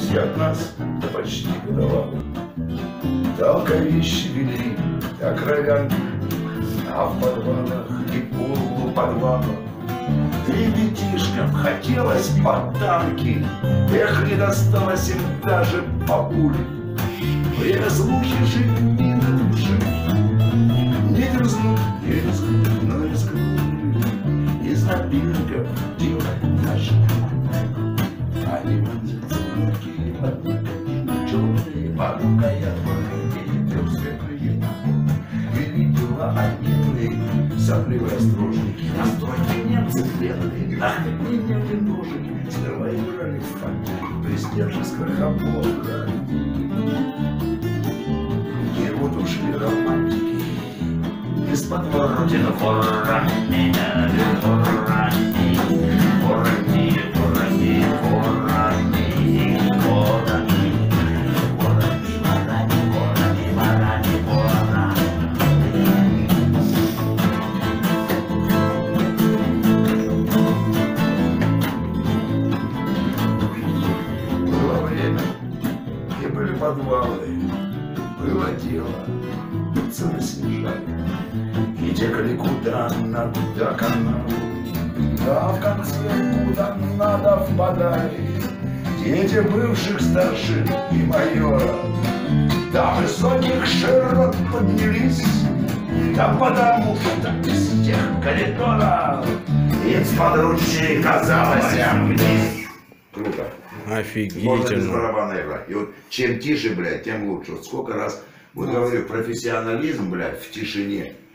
близкий от нас, да почти годовалый. Толковищи вели о кровянках, а в подвалах и полуподвалах ребятишкам хотелось под танки. Эх, не досталось им даже по пуле. Время слухи жили, не души. Не дерзнут, не рискнут, но рискнули. Из напильников делать наши. Они вонзятся в руки, одни черные, порукая твои, светлые. И видела одни сопливые острожники. Настройки немцы бледные, ах, как немцы ножики. Сперва играли в фанки, престиж из крохоблока. И вот ушли романтики из-под воротина форрани, форрани, форрани, форрани, форрани, форрани, форрани, форрани, форрани, форрани. Было время, и были подвалы, было дело, цены снижали, и текали куда надо канал, а в конце куда надо впадали дети бывших старшин и майоров. До высоких широт поднялись, да потому что из тех коридоров из-под ручей казалось вниз. Круто. Офигительно. Можно без барабана играть. И вот чем тише, блядь, тем лучше. Вот сколько раз, вот говорю, профессионализм, блядь, в тишине.